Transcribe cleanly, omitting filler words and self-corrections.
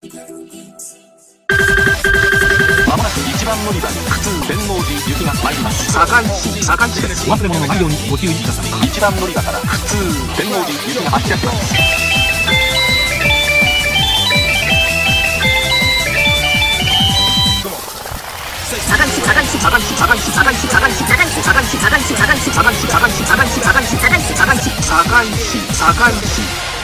まもなく一番乗り場に普通天王寺行きが参ります。堺市です。 お忘れ物のないようにご注意ください。 一番乗り場から普通天王寺行きが発着します。堺市